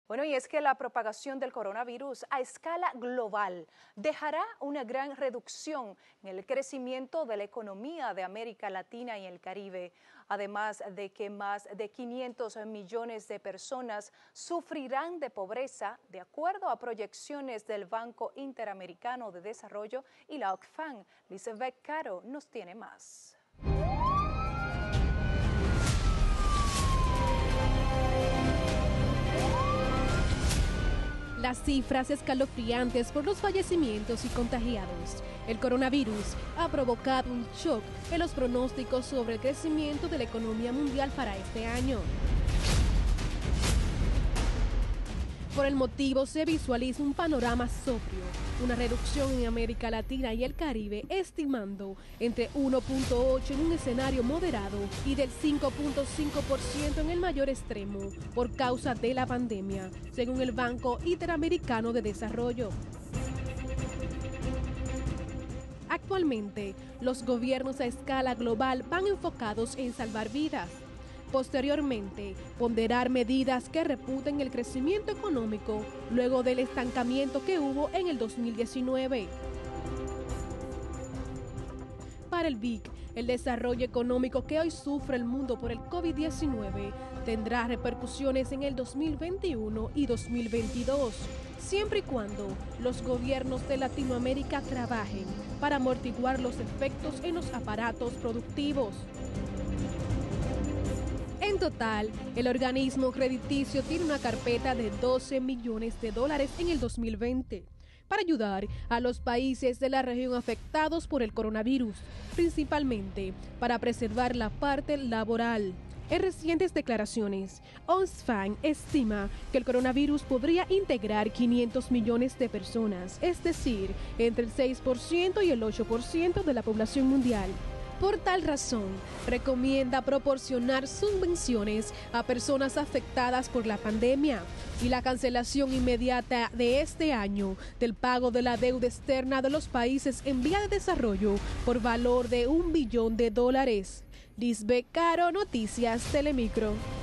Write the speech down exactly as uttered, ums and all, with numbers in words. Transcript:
Bueno, y es que la propagación del coronavirus a escala global dejará una gran reducción en el crecimiento de la economía de América Latina y el Caribe, además de que más de quinientos millones de personas sufrirán de pobreza, de acuerdo a proyecciones del Banco Interamericano de Desarrollo y la Oxfam. Lizeth Caro nos tiene más. Las cifras escalofriantes por los fallecimientos y contagiados. El coronavirus ha provocado un shock en los pronósticos sobre el crecimiento de la economía mundial para este año. Por el motivo se visualiza un panorama sobrio, una reducción en América Latina y el Caribe, estimando entre uno punto ocho en un escenario moderado y del cinco punto cinco por ciento en el mayor extremo por causa de la pandemia, según el Banco Interamericano de Desarrollo. Actualmente, los gobiernos a escala global van enfocados en salvar vidas. Posteriormente, ponderar medidas que reputen el crecimiento económico luego del estancamiento que hubo en el dos mil diecinueve. Para el B I C, el desarrollo económico que hoy sufre el mundo por el COVID diecinueve tendrá repercusiones en el dos mil veintiuno y dos mil veintidós, siempre y cuando los gobiernos de Latinoamérica trabajen para amortiguar los efectos en los aparatos productivos. En total, el organismo crediticio tiene una carpeta de doce millones de dólares en el dos mil veinte para ayudar a los países de la región afectados por el coronavirus, principalmente para preservar la parte laboral. En recientes declaraciones, Oxfam estima que el coronavirus podría integrar quinientos millones de personas, es decir, entre el seis por ciento y el ocho por ciento de la población mundial. Por tal razón, recomienda proporcionar subvenciones a personas afectadas por la pandemia y la cancelación inmediata de este año del pago de la deuda externa de los países en vía de desarrollo por valor de un billón de dólares. Lizeth Caro, Noticias Telemicro.